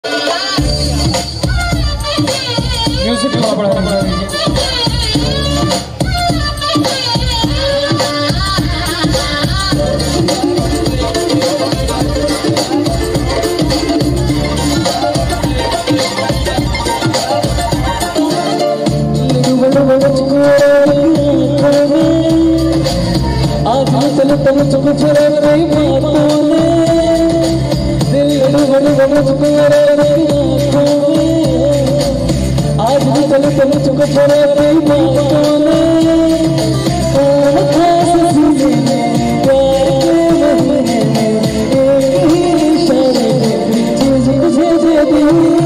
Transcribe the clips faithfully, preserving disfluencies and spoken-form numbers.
Music थोड़ा बड़ा बड़ा दीजिए। आज चल तब चुप चले रही बातों ने दिल बड़े बड़े चुप रही आँखों में। आज भी चल तब चुप चले रही बातों ने खास सीने में प्यार के महीने में एक ही इशारे में चीज मुझे दे दी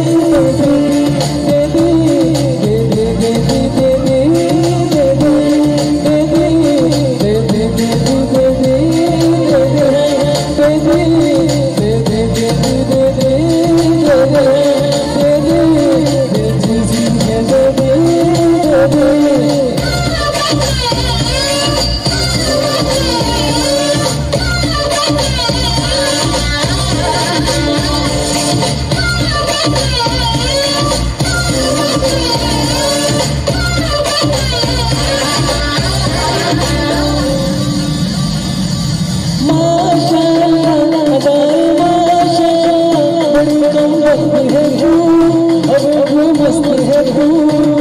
दे दी दे दे दे दे दे दे मस्त है।